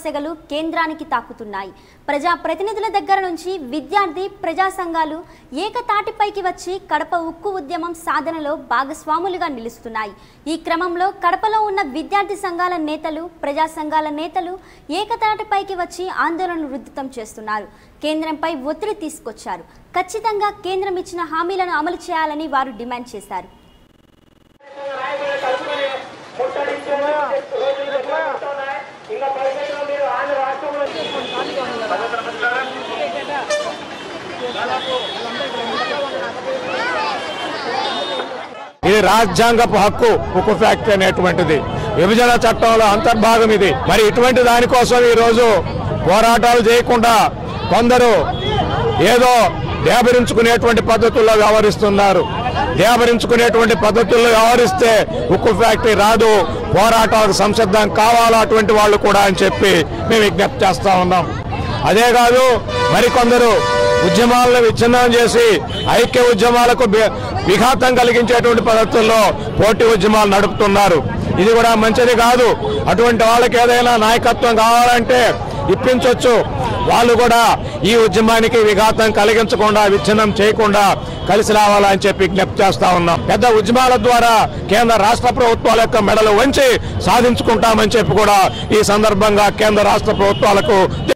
సెగలు కేంద్రానికి తాకుతున్నాయి. ప్రజా ప్రతినిధుల దగ్గర నుంచి విద్యార్థి ప్రజా సంఘాలు ఏకతాటిపైకి వచ్చి కడప ఉక్కు ఉద్యమం సాధనలో భాగస్వాములుగా నిలుస్తున్నాయి. ఈ క్రమంలో కడపలో ఉన్న విద్యార్థి సంఘాల నేతలు, ప్రజా సంఘాల నేతలు ఏకతాటిపైకి వచ్చి ఆందోళనను ఉధృతం చేస్తున్నారు. కేంద్రంపై ఒత్తిడి తీసుకొచ్చారు. ఖచ్చితంగా కేంద్రం ఇచ్చిన హామీలను అమలు చేయాలని వారు డిమాండ్ చేశారు. ఇది రాజ్యాంగపు హక్కు ఉక్కు ఫ్యాక్టరీ అనేటువంటిది విభజన చట్టంలో అంతర్భాగం ఇది. మరి ఇటువంటి దానికోసం ఈ రోజు పోరాటాలు చేయకుండా కొందరు ఏదో దేబరించుకునేటువంటి పద్ధతుల్లో వ్యవహరిస్తున్నారు. దేబరించుకునేటువంటి పద్ధతుల్లో వ్యవహరిస్తే ఉక్కు ఫ్యాక్టరీ రాదు, పోరాటాలకు సంసిద్ధం కావాలా అటువంటి వాళ్ళు కూడా అని చెప్పి మేము విజ్ఞప్తి చేస్తా ఉన్నాం. అదే కాదు, మరికొందరు ఉద్యమాలను విచ్ఛిన్నం చేసి ఐక్య ఉద్యమాలకు విఘాతం కలిగించేటువంటి పద్ధతుల్లో పోటీ ఉద్యమాలు నడుపుతున్నారు. ఇది కూడా మంచిది కాదు. అటువంటి వాళ్ళకి ఏదైనా నాయకత్వం కావాలంటే ఇప్పించవచ్చు. వాళ్ళు కూడా ఈ ఉద్యమానికి విఘాతం కలిగించకుండా, విచ్ఛిన్నం చేయకుండా కలిసి రావాలని చెప్పి విజ్ఞప్తి చేస్తా ఉన్నాం. పెద్ద ఉద్యమాల ద్వారా కేంద్ర రాష్ట్ర ప్రభుత్వాల యొక్క మెడలు వంచి సాధించుకుంటామని చెప్పి కూడా ఈ సందర్భంగా కేంద్ర రాష్ట్ర ప్రభుత్వాలకు